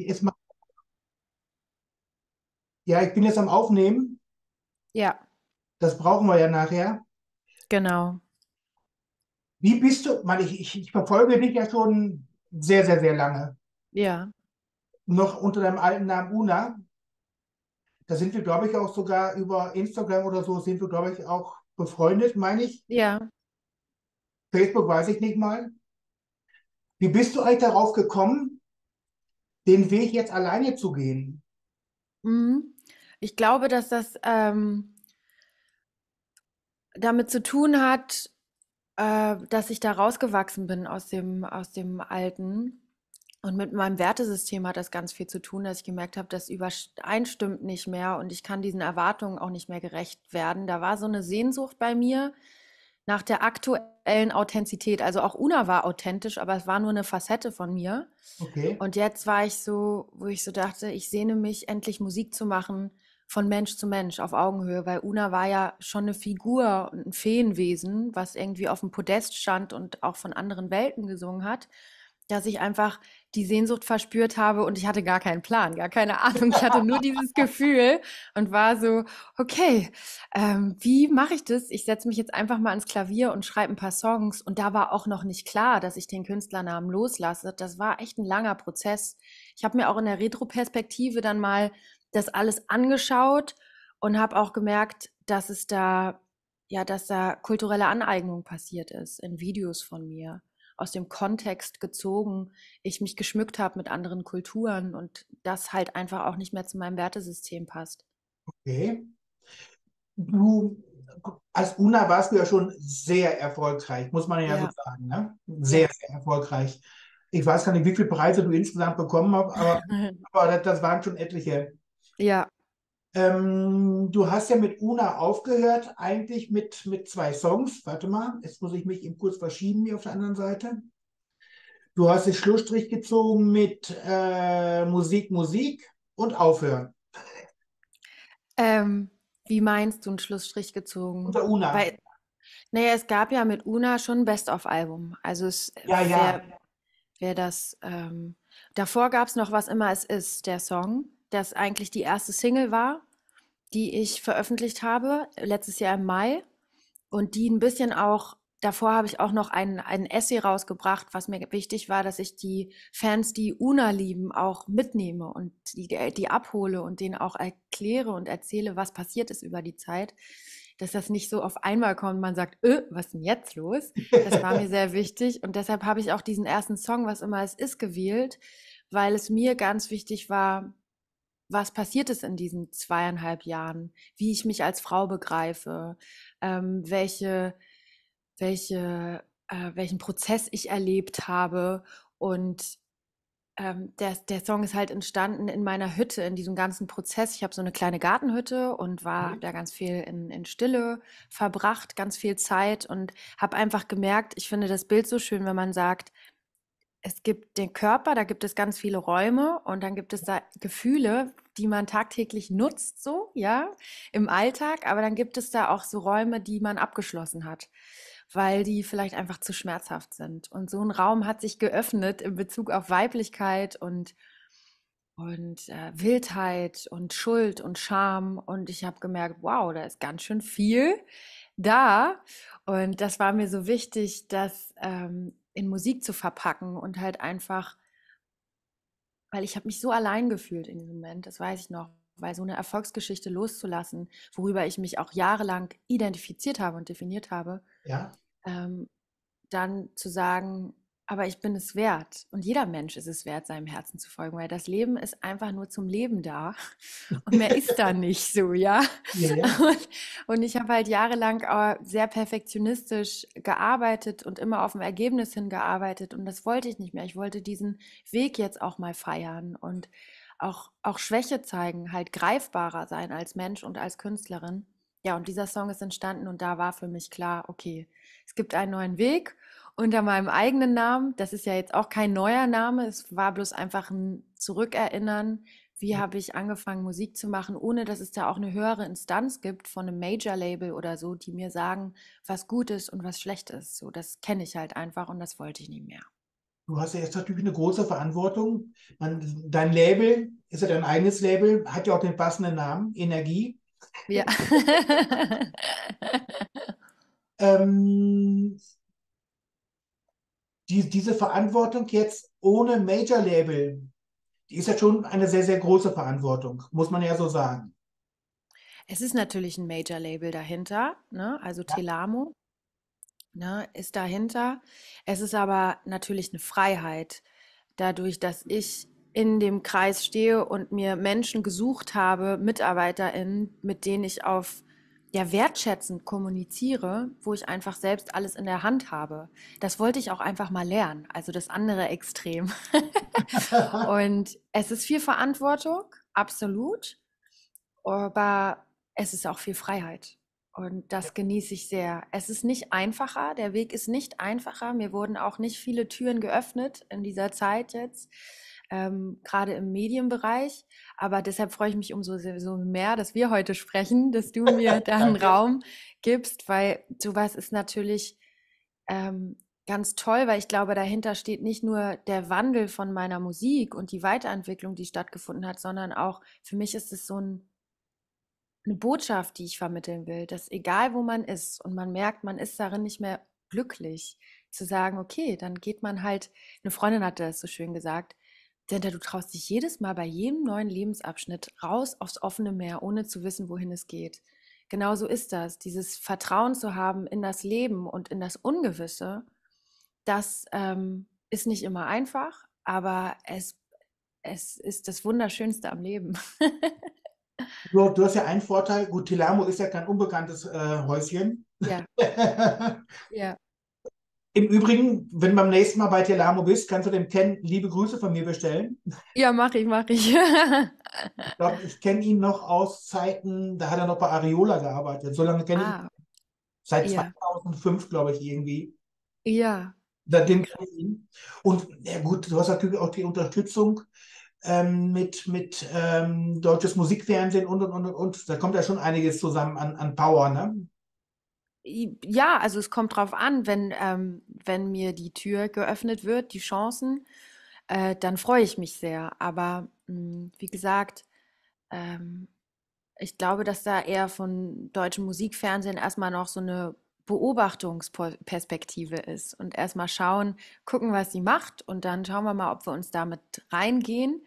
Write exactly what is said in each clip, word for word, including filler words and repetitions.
Ist mal, ja, ich bin jetzt am Aufnehmen. Ja, Das brauchen wir ja nachher. genau. Wie bist du? Weil ich, ich, ich verfolge dich ja schon sehr, sehr, sehr lange. Ja, Noch unter deinem alten Namen Una. Da sind wir, glaube ich, auch sogar über Instagram oder so sind wir, glaube ich, auch befreundet, meine ich. ja. Facebook weiß ich nicht mal. Wie bist du eigentlich darauf gekommen, den Weg jetzt alleine zu gehen? Mhm. Ich glaube, dass das ähm, damit zu tun hat, äh, dass ich da rausgewachsen bin aus dem, aus dem Alten. Und mit meinem Wertesystem hat das ganz viel zu tun, dass ich gemerkt habe, das übereinstimmt nicht mehr und ich kann diesen Erwartungen auch nicht mehr gerecht werden. Da war so eine Sehnsucht bei mir nach der aktuellen Authentizität. Also auch Una war authentisch, aber es war nur eine Facette von mir. Okay. Und jetzt war ich so, wo ich so dachte, ich sehne mich, endlich Musik zu machen von Mensch zu Mensch auf Augenhöhe, weil Una war ja schon eine Figur, ein Feenwesen, was irgendwie auf dem Podest stand und auch von anderen Welten gesungen hat, dass ich einfach die Sehnsucht verspürt habe und ich hatte gar keinen Plan, gar keine Ahnung. Ich hatte nur dieses Gefühl und war so, okay, ähm, wie mache ich das? Ich setze mich jetzt einfach mal ans Klavier und schreibe ein paar Songs. Und da war auch noch nicht klar, dass ich den Künstlernamen loslasse. Das war echt ein langer Prozess. Ich habe mir auch in der Retroperspektive dann mal das alles angeschaut und habe auch gemerkt, dass es da, ja, dass da kulturelle Aneignung passiert ist in Videos von mir, aus dem Kontext gezogen, ich mich geschmückt habe mit anderen Kulturen und das halt einfach auch nicht mehr zu meinem Wertesystem passt. Okay. Du, als Una warst du ja schon sehr erfolgreich, muss man ja so Ja, sagen, ne? Sehr, ja. sehr erfolgreich. Ich weiß gar nicht, wie viele Preise du insgesamt bekommen hast, aber, aber das, das waren schon etliche. Ja, Ähm, du hast ja mit Una aufgehört, eigentlich mit, mit zwei Songs. Warte mal, jetzt muss ich mich eben kurz verschieben hier auf der anderen Seite. Du hast den Schlussstrich gezogen mit äh, Musik, Musik und Aufhören. ähm, wie meinst du 'n Schlussstrich gezogen? Unter Una. Weil, naja, es gab ja mit Una schon 'n Best-of-Album. Also, es Ja, wer ja. wer das, ähm davor gab's noch „Was immer es ist", der Song, das eigentlich die erste Single war, die ich veröffentlicht habe, letztes Jahr im Mai. Und die ein bisschen auch davor habe ich auch noch ein ein Essay rausgebracht, was mir wichtig war, dass ich die Fans, die Una lieben, auch mitnehme und die die abhole und denen auch erkläre und erzähle, was passiert ist über die Zeit, dass das nicht so auf einmal kommt und man sagt: „Äh, was ist 'n jetzt los?" Das war mir sehr wichtig und deshalb habe ich auch diesen ersten Song, „Was immer es ist", gewählt, weil es mir ganz wichtig war, was passiert ist in diesen zweieinhalb Jahren, wie ich mich als Frau begreife, ähm, welche, welche, äh, welchen Prozess ich erlebt habe. Und ähm, der, der Song ist halt entstanden in meiner Hütte, in diesem ganzen Prozess. Ich habe so eine kleine Gartenhütte und war da ganz viel in, in Stille verbracht, ganz viel Zeit und habe einfach gemerkt, ich finde das Bild so schön, wenn man sagt, es gibt den Körper, da gibt es ganz viele Räume und dann gibt es da Gefühle, die man tagtäglich nutzt, so, ja, im Alltag, aber dann gibt es da auch so Räume, die man abgeschlossen hat, weil die vielleicht einfach zu schmerzhaft sind. Und so ein Raum hat sich geöffnet in Bezug auf Weiblichkeit und und äh, Wildheit und Schuld und Scham. Und ich habe gemerkt, wow, da ist ganz schön viel da. Und das war mir so wichtig, das ähm, in Musik zu verpacken und halt einfach, weil ich habe mich so allein gefühlt in diesem Moment, das weiß ich noch, weil so eine Erfolgsgeschichte loszulassen, worüber ich mich auch jahrelang identifiziert habe und definiert habe, Ja. ähm, dann zu sagen, aber ich bin es wert. Und jeder Mensch ist es wert, seinem Herzen zu folgen, weil das Leben ist einfach nur zum Leben da. Und mehr ist da nicht so, ja. Ja, ja. Und, und ich habe halt jahrelang äh, sehr perfektionistisch gearbeitet und immer auf ein Ergebnis hingearbeitet. Und das wollte ich nicht mehr. Ich wollte diesen Weg jetzt auch mal feiern und auch, auch Schwäche zeigen, halt greifbarer sein als Mensch und als Künstlerin. Ja, und dieser Song ist entstanden und da war für mich klar, okay, es gibt einen neuen Weg unter meinem eigenen Namen. Das ist ja jetzt auch kein neuer Name. Es war bloß einfach ein Zurückerinnern. Wie habe ich angefangen, Musik zu machen, ohne dass es da auch eine höhere Instanz gibt von einem Major-Label oder so, die mir sagen, was gut ist und was schlecht ist. So, das kenne ich halt einfach und das wollte ich nicht mehr. du hast ja jetzt natürlich eine große Verantwortung. Man, dein Label ist ja dein eigenes Label, hat ja auch den passenden Namen, Energie. Ja. Ähm, die, diese Verantwortung jetzt ohne Major-Label, die ist ja schon eine sehr, sehr große Verantwortung, muss man ja so sagen. Es ist natürlich ein Major-Label dahinter, ne? Also Ja, Telamo, ne, ist dahinter. Es ist aber natürlich eine Freiheit, dadurch, dass ich in dem Kreis stehe und mir Menschen gesucht habe, MitarbeiterInnen, mit denen ich auf ja, wertschätzend kommuniziere, wo ich einfach selbst alles in der Hand habe. Das wollte ich auch einfach mal lernen, also das andere Extrem. Und es ist viel Verantwortung, absolut, aber es ist auch viel Freiheit. Und das genieße ich sehr. Es ist nicht einfacher, der Weg ist nicht einfacher. Mir wurden auch nicht viele Türen geöffnet in dieser Zeit jetzt, ähm, gerade im Medienbereich. Aber deshalb freue ich mich umso so mehr, dass wir heute sprechen, dass du mir da einen danke. Raum gibst, weil sowas ist natürlich ähm, ganz toll, weil ich glaube, dahinter steht nicht nur der Wandel von meiner Musik und die Weiterentwicklung, die stattgefunden hat, sondern auch für mich ist es so ein, eine Botschaft, die ich vermitteln will, dass egal wo man ist und man merkt, man ist darin nicht mehr glücklich, zu sagen, okay, dann geht man halt, eine Freundin hatte es so schön gesagt, denn du traust dich jedes Mal bei jedem neuen Lebensabschnitt raus aufs offene Meer, ohne zu wissen, wohin es geht. Genauso ist das, dieses Vertrauen zu haben in das Leben und in das Ungewisse, das ähm, ist nicht immer einfach, aber es, es ist das Wunderschönste am Leben. Du, du hast ja einen Vorteil, gut, Tilamo ist ja kein unbekanntes äh, Häuschen. Ja, ja. Im Übrigen, wenn du beim nächsten Mal bei Telamo bist, kannst du dem Ken liebe Grüße von mir bestellen. Ja, mache ich, mache ich. Ich glaube, ich kenne ihn noch aus Zeiten, da hat er noch bei Areola gearbeitet. So lange kenne ich ihn, Ah, seit ja, zweitausendfünf, glaube ich, irgendwie. ja, ja, Seitdem kenne krass. ich ihn. Und ja gut, du hast natürlich auch die Unterstützung ähm, mit, mit ähm, deutsches Musikfernsehen und, und, und, und. und. Da kommt ja schon einiges zusammen an, an Power, ne? I- Ja, also es kommt drauf an, wenn, ähm, wenn mir die Tür geöffnet wird, die Chancen, äh, dann freue ich mich sehr. Aber mh, wie gesagt, ähm, ich glaube, dass da eher von deutschem Musikfernsehen erstmal noch so eine Beobachtungsperspektive ist und erstmal schauen, gucken, was sie macht und dann schauen wir mal, ob wir uns damit reingehen.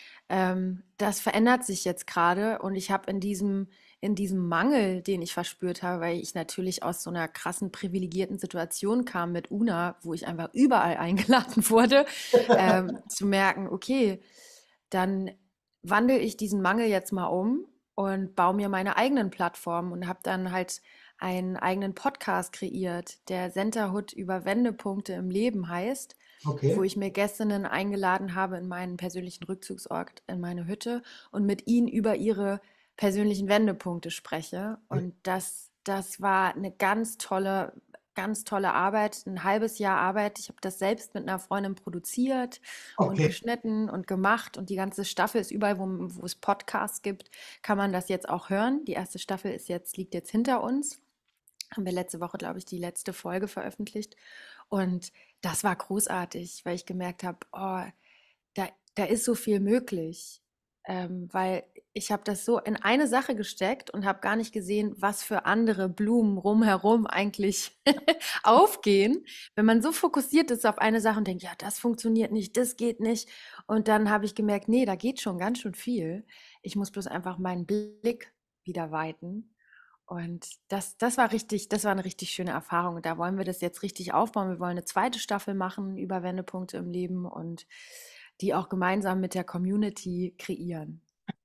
Ähm, das verändert sich jetzt gerade und ich habe in diesem, in diesem Mangel, den ich verspürt habe, weil ich natürlich aus so einer krassen privilegierten Situation kam mit Una, wo ich einfach überall eingeladen wurde, ähm, zu merken, okay, dann wandle ich diesen Mangel jetzt mal um und baue mir meine eigenen Plattformen und habe dann halt einen eigenen Podcast kreiert, der Centerhood über Wendepunkte im Leben heißt, wo Okay. ich mir Gästinnen eingeladen habe in meinen persönlichen Rückzugsort, in meine Hütte und mit ihnen über ihre persönlichen Wendepunkte spreche. Und das, das war eine ganz tolle, ganz tolle Arbeit, ein halbes Jahr Arbeit. Ich habe das selbst mit einer Freundin produziert und Okay. geschnitten und gemacht. Und die ganze Staffel ist überall, wo, wo es Podcasts gibt, kann man das jetzt auch hören. Die erste Staffel ist jetzt, liegt jetzt hinter uns. Haben wir letzte Woche, glaube ich, die letzte Folge veröffentlicht. Und das war großartig, weil ich gemerkt habe, oh, da, da ist so viel möglich. Ähm, weil ich habe das so in eine Sache gesteckt und habe gar nicht gesehen, was für andere Blumen rumherum eigentlich aufgehen. Wenn man so fokussiert ist auf eine Sache und denkt, ja, das funktioniert nicht, das geht nicht. Und dann habe ich gemerkt, nee, da geht schon ganz schön viel. Ich muss bloß einfach meinen Blick wieder weiten. Und das, das war richtig, das war eine richtig schöne Erfahrung. Und da wollen wir das jetzt richtig aufbauen. Wir wollen eine zweite Staffel machen über Wendepunkte im Leben und die auch gemeinsam mit der Community kreieren.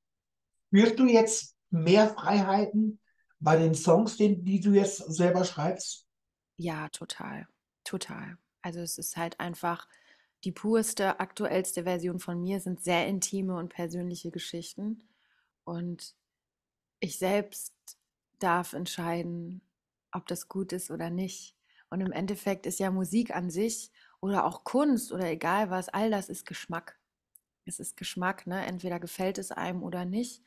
Spürst du jetzt mehr Freiheiten bei den Songs, den, die du jetzt selber schreibst? Ja, total, total. Also es ist halt einfach die purste, aktuellste Version von mir, sind sehr intime und persönliche Geschichten. Und ich selbst darf entscheiden, ob das gut ist oder nicht. Und im Endeffekt ist ja Musik an sich oder auch Kunst oder egal was, all das ist Geschmack. Es ist Geschmack, ne? Entweder gefällt es einem oder nicht.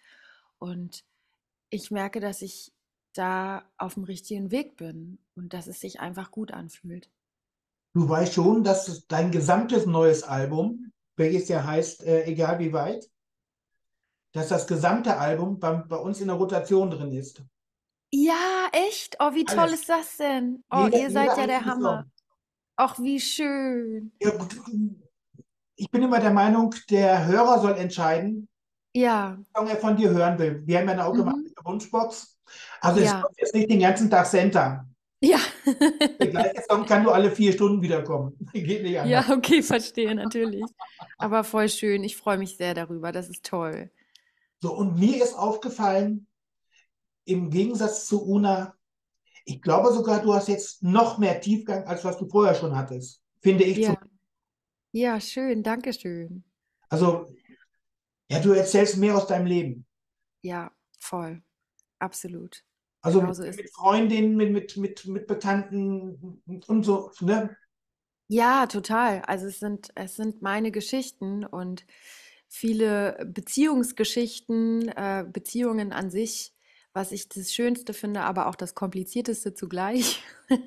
Und ich merke, dass ich da auf dem richtigen Weg bin und dass es sich einfach gut anfühlt. Du weißt schon, dass es dein gesamtes neues Album, welches ja heißt, äh, egal wie weit, dass das gesamte Album bei, bei uns in der Rotation drin ist. Ja, echt? Oh, wie toll Alles. ist das denn? Oh, Jeder, ihr jeder seid ja der einzelne Hammer. Song. Ach, wie schön. Ja, gut, ich bin immer der Meinung, der Hörer soll entscheiden, Ja, welchen Song er von dir hören will. Wir haben ja eine mhm. automatische Wunschbox. Also es Ja, kommt jetzt nicht den ganzen Tag Center. ja. Der gleiche Song kann nur alle vier Stunden wiederkommen. Geht nicht anders. Ja, okay, verstehe natürlich. Aber voll schön. Ich freue mich sehr darüber. Das ist toll. So, und mir ist aufgefallen, im Gegensatz zu Una, ich glaube sogar, du hast jetzt noch mehr Tiefgang, als was du vorher schon hattest. Finde ich zum. Ja, ja, schön. Dankeschön. Also, ja, du erzählst mehr aus deinem Leben. Ja, voll. Absolut. Also mit, Genauso ist mit es. Freundinnen, mit, mit, mit, mit Bekannten und so, ne? Ja, total. Also es sind, es sind meine Geschichten und viele Beziehungsgeschichten, äh, Beziehungen an sich, was ich das Schönste finde, aber auch das Komplizierteste zugleich.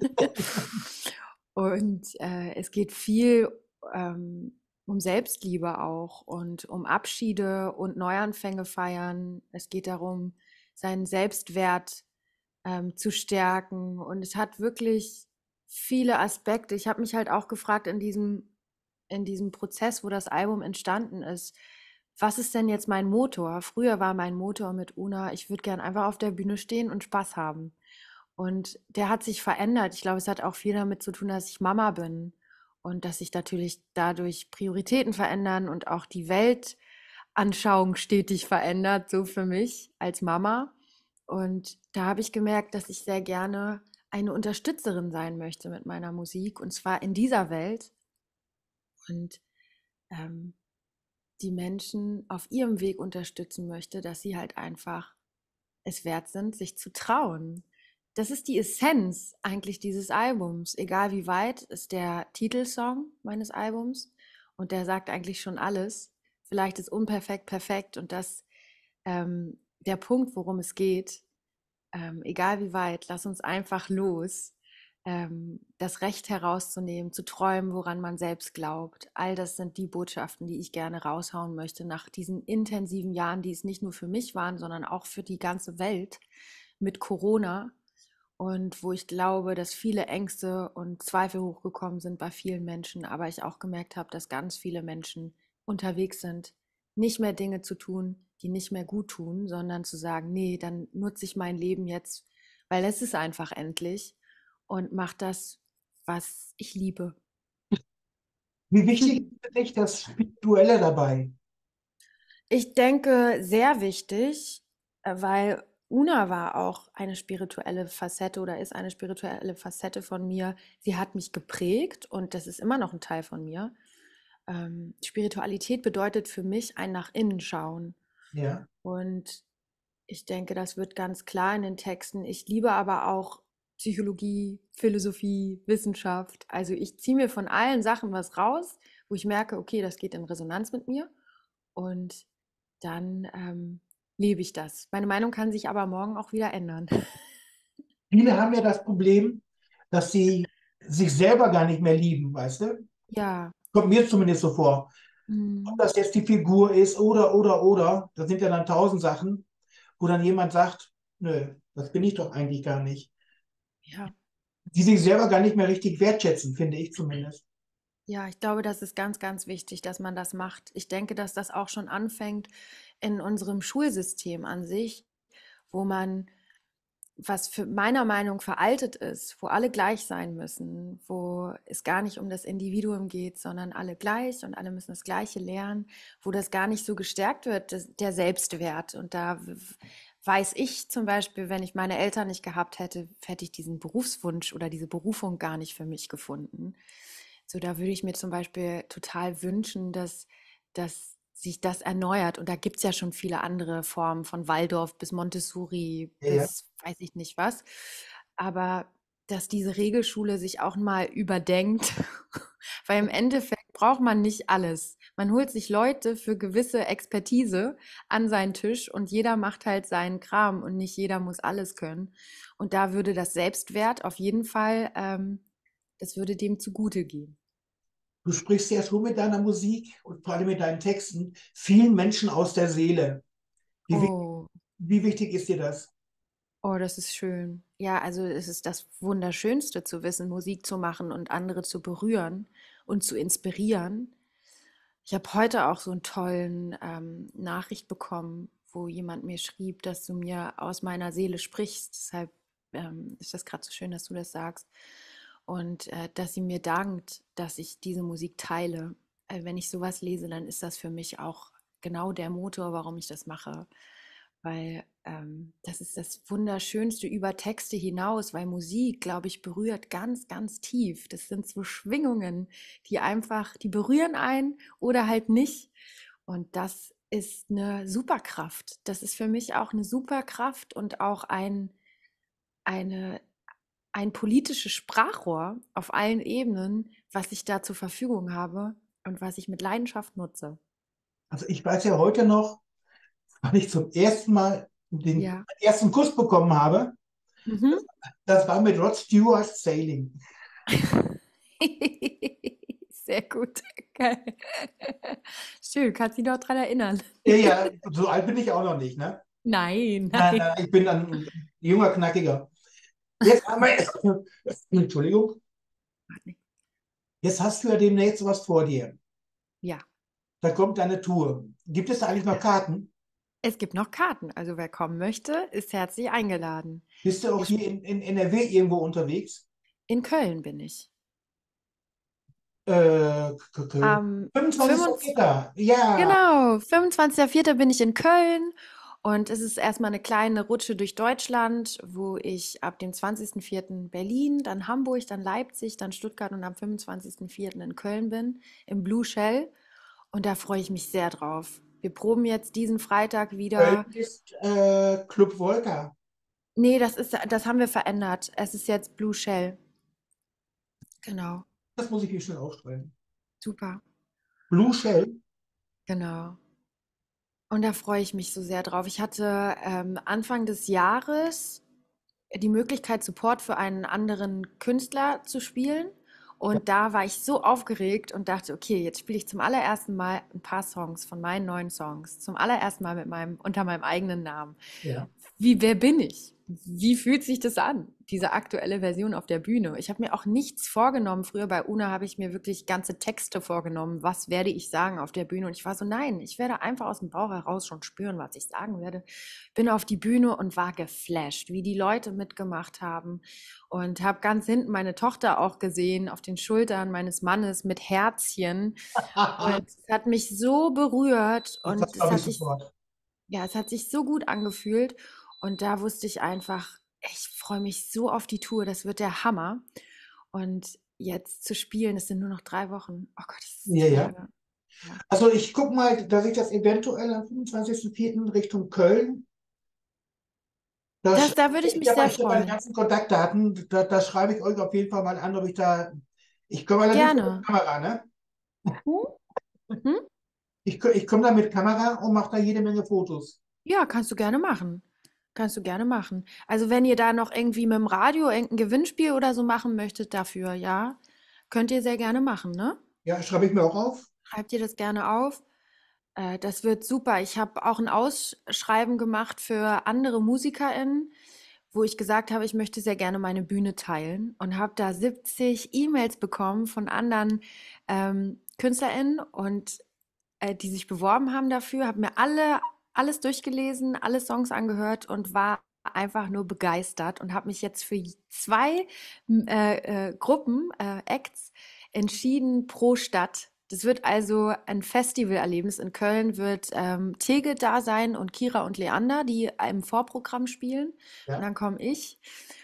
Und äh, es geht viel ähm, um Selbstliebe auch und um Abschiede und Neuanfänge feiern. Es geht darum, seinen Selbstwert ähm, zu stärken. Und es hat wirklich viele Aspekte. Ich habe mich halt auch gefragt in diesem, in diesem Prozess, wo das Album entstanden ist, was ist denn jetzt mein Motor? Früher war mein Motor mit Una, ich würde gern einfach auf der Bühne stehen und Spaß haben. Und der hat sich verändert. Ich glaube, es hat auch viel damit zu tun, dass ich Mama bin und dass sich natürlich dadurch Prioritäten verändern und auch die Weltanschauung stetig verändert, so für mich als Mama. Und da habe ich gemerkt, dass ich sehr gerne eine Unterstützerin sein möchte mit meiner Musik und zwar in dieser Welt und ähm, die Menschen auf ihrem Weg unterstützen möchte, dass sie halt einfach es wert sind, sich zu trauen. Das ist die Essenz eigentlich dieses Albums. Egal wie weit ist der Titelsong meines Albums und der sagt eigentlich schon alles. Vielleicht ist unperfekt perfekt und das ähm, der Punkt, worum es geht. Ähm, egal wie weit, lass uns einfach los, ähm, das Recht herauszunehmen, zu träumen, woran man selbst glaubt. All das sind die Botschaften, die ich gerne raushauen möchte nach diesen intensiven Jahren, die es nicht nur für mich waren, sondern auch für die ganze Welt mit Corona und wo ich glaube, dass viele Ängste und Zweifel hochgekommen sind bei vielen Menschen, aber ich auch gemerkt habe, dass ganz viele Menschen unterwegs sind, nicht mehr Dinge zu tun, die nicht mehr gut tun, sondern zu sagen, nee, dann nutze ich mein Leben jetzt, weil es ist einfach endlich und mach das, was ich liebe. Wie wichtig ist für dich das Spirituelle dabei? Ich denke, sehr wichtig, äh, weil Una war auch eine spirituelle Facette oder ist eine spirituelle Facette von mir. Sie hat mich geprägt und das ist immer noch ein Teil von mir. Ähm, Spiritualität bedeutet für mich ein nach innen schauen. Ja. Und ich denke, das wird ganz klar in den Texten. Ich liebe aber auch Psychologie, Philosophie, Wissenschaft. Also ich ziehe mir von allen Sachen was raus, wo ich merke, okay, das geht in Resonanz mit mir. Und dann ähm, lebe ich das. Meine Meinung kann sich aber morgen auch wieder ändern. Viele haben ja das Problem, dass sie sich selber gar nicht mehr lieben, weißt du? Ja, Kommt mir zumindest so vor. Ob mhm. das jetzt die Figur ist oder, oder, oder, das sind ja dann tausend Sachen, wo dann jemand sagt, nö, das bin ich doch eigentlich gar nicht. Ja, Die sich selber gar nicht mehr richtig wertschätzen, finde ich zumindest. ja, ich glaube, das ist ganz, ganz wichtig, dass man das macht. Ich denke, dass das auch schon anfängt in unserem Schulsystem an sich, wo man, was für meiner Meinung veraltet ist, wo alle gleich sein müssen, wo es gar nicht um das Individuum geht, sondern alle gleich und alle müssen das Gleiche lernen, wo das gar nicht so gestärkt wird, das, der Selbstwert. Und da w- weiß ich zum Beispiel, wenn ich meine Eltern nicht gehabt hätte, hätte ich diesen Berufswunsch oder diese Berufung gar nicht für mich gefunden. So, da würde ich mir zum Beispiel total wünschen, dass, dass sich das erneuert. Und da gibt es ja schon viele andere Formen, von Waldorf bis Montessori Ja, ja. bis weiß ich nicht was. Aber dass diese Regelschule sich auch mal überdenkt, weil im Endeffekt braucht man nicht alles. Man holt sich Leute für gewisse Expertise an seinen Tisch und jeder macht halt seinen Kram und nicht jeder muss alles können. Und da würde das Selbstwert auf jeden Fall ähm, Das würde dem zugute gehen. Du sprichst ja schon mit deiner Musik und vor allem mit deinen Texten vielen Menschen aus der Seele. Wie, wi- Oh, wie wichtig ist dir das? oh, das ist schön. Ja, also es ist das Wunderschönste zu wissen, Musik zu machen und andere zu berühren und zu inspirieren. Ich habe heute auch so einen tollen ähm, Nachricht bekommen, wo jemand mir schrieb, dass du mir aus meiner Seele sprichst. Deshalb ähm, ist das gerade so schön, dass du das sagst. Und äh, dass sie mir dankt, dass ich diese Musik teile. Äh, wenn ich sowas lese, dann ist das für mich auch genau der Motor, warum ich das mache. Weil ähm, das ist das Wunderschönste über Texte hinaus, weil Musik, glaube ich, berührt ganz, ganz tief. Das sind so Schwingungen, die einfach, die berühren einen oder halt nicht. Und das ist eine Superkraft. Das ist für mich auch eine Superkraft und auch ein, eine, ein politisches Sprachrohr auf allen Ebenen, was ich da zur Verfügung habe und was ich mit Leidenschaft nutze. Also ich weiß ja heute noch, wann ich zum ersten Mal den Ja. ersten Kuss bekommen habe. Mhm. Das war mit Rod Stewart Sailing. Sehr gut. Geil. Schön, kannst dich noch dran erinnern. Ja, ja, so alt bin ich auch noch nicht, ne? Nein, Nein, nein. nein, ich bin dann ein junger, knackiger. Jetzt haben wir, Entschuldigung, jetzt hast du ja demnächst was vor dir. Ja, Da kommt deine Tour. Gibt es da eigentlich noch Karten? es gibt noch Karten. Also wer kommen möchte, ist herzlich eingeladen. Bist du auch Wir hier sp- in, in N R W irgendwo unterwegs? In Köln bin ich. Äh, K- K- Am fünfundzwanzigster fünfundzwanzigsten Vierter Ja, Genau, fünfundzwanzigsten vierten bin ich in Köln und es ist erstmal eine kleine Rutsche durch Deutschland, wo ich ab dem zwanzigsten vierten Berlin, dann Hamburg, dann Leipzig, dann Stuttgart und am fünfundzwanzigsten vierten in Köln bin, im Blue Shell. Und da freue ich mich sehr drauf. Wir proben jetzt diesen Freitag Köln wieder. ist äh, Club Volca. Nee, das ist, das haben wir verändert. Es ist jetzt Blue Shell. Genau. Das muss ich hier schnell aufschreiben. Super. Blue Shell. Genau. Und da freue ich mich so sehr drauf. Ich hatte ähm, Anfang des Jahres die Möglichkeit, Support für einen anderen Künstler zu spielen. Ja, Und da war ich so aufgeregt und dachte, okay, jetzt spiele ich zum allerersten Mal ein paar Songs von meinen neuen Songs. Zum allerersten Mal mit meinem, unter meinem eigenen Namen. ja. Wie, wer bin ich? Wie fühlt sich das an, diese aktuelle Version auf der Bühne? Ich habe mir auch nichts vorgenommen. Früher bei Una habe ich mir wirklich ganze Texte vorgenommen. Was werde ich sagen auf der Bühne? Und ich war so, nein, ich werde einfach aus dem Bauch heraus schon spüren, was ich sagen werde. Bin auf die Bühne und war geflasht, wie die Leute mitgemacht haben. Und habe ganz hinten meine Tochter auch gesehen, auf den Schultern meines Mannes mit Herzchen. Und es hat mich so berührt Ach, das und es glaube ich hat sich sofort. ja, es hat sich so gut angefühlt und da wusste ich einfach, ich freue mich so auf die Tour, das wird der Hammer. Und jetzt zu spielen, das sind nur noch drei Wochen. Oh Gott, das ist Ja, zu ja. lange. Ja. Also ich gucke mal, dass ich das eventuell am fünfundzwanzigsten vierten Richtung Köln. Da sch- Das, da würde ich ich mich habe sehr ich hab meine freuen. ganzen Kontaktdaten. Da, da schreibe ich euch auf jeden Fall mal an, ob ich da. Ich komme allerdings mit Gerne. Kamera, ne? Hm? Hm? Ich, ko- ich komme da mit Kamera und mache da jede Menge Fotos. Ja, kannst du gerne machen. Kannst du gerne machen. Also wenn ihr da noch irgendwie mit dem Radio irgendein Gewinnspiel oder so machen möchtet dafür, ja, könnt ihr sehr gerne machen, ne? Ja, schreibe ich mir auch auf. Schreibt ihr das gerne auf. Äh, das wird super. Ich habe auch ein Ausschreiben gemacht für andere MusikerInnen, wo ich gesagt habe, ich möchte sehr gerne meine Bühne teilen und habe da siebzig E-Mails bekommen von anderen ähm, KünstlerInnen und äh, die sich beworben haben dafür, habe mir alle alles durchgelesen, alle Songs angehört und war einfach nur begeistert und habe mich jetzt für zwei äh, äh, Gruppen, äh, Acts, entschieden pro Stadt. Das wird also ein Festivalerlebnis. In Köln wird ähm, Tege da sein und Kira und Leander, die im Vorprogramm spielen. Und Ja. dann komme ich.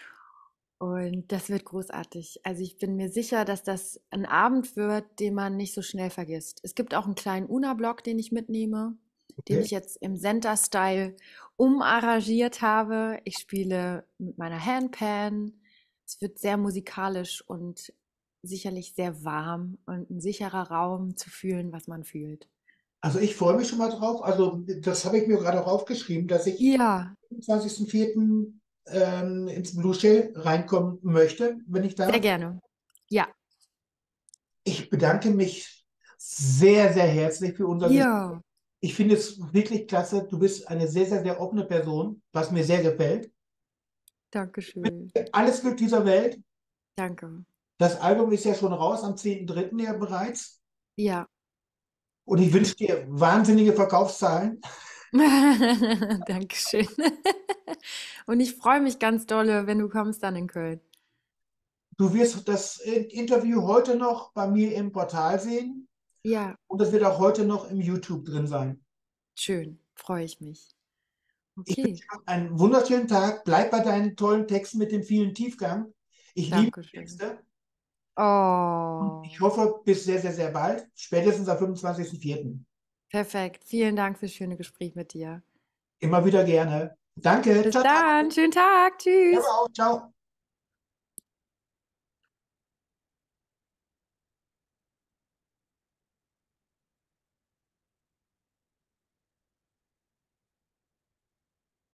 Und das wird großartig. Also ich bin mir sicher, dass das ein Abend wird, den man nicht so schnell vergisst. Es gibt auch einen kleinen Una-Block, den ich mitnehme, den Okay. ich jetzt im Center-Style umarrangiert habe. Ich spiele mit meiner Handpan. Es wird sehr musikalisch und sicherlich sehr warm und ein sicherer Raum zu fühlen, was man fühlt. Also ich freue mich schon mal drauf. Also das habe ich mir gerade auch aufgeschrieben, dass ich Ja, am fünfundzwanzigsten vierten Ähm, ins Blue Shell reinkommen möchte, wenn ich sehr darf. gerne. Ja, Ich bedanke mich sehr, sehr herzlich für unser Gespräch. ja, Ich finde es wirklich klasse. Du bist eine sehr, sehr, sehr offene Person, was mir sehr gefällt. danke schön. Alles Glück dieser Welt. Danke. Das Album ist ja schon raus, am zehnten dritten ja bereits. Ja. Und ich wünsche dir wahnsinnige Verkaufszahlen. Dankeschön. Und ich freue mich ganz dolle, wenn du kommst dann in Köln. Du wirst das Interview heute noch bei mir im Portal sehen Ja, und das wird auch heute noch im YouTube drin sein. schön, freue ich mich. Ich wünsche Okay, dir noch einen wunderschönen Tag. Bleib bei deinen tollen Texten mit dem vielen Tiefgang. Ich liebe die Dankeschön. Texte und ich Oh, hoffe, bis sehr, sehr, sehr bald. Spätestens am fünfundzwanzigsten vierten perfekt. Vielen Dank fürs schöne Gespräch mit dir. Immer wieder gerne. Danke. Bis Ciao, dann, ciao. schönen Tag, Ja, tschüss. auch. Ciao.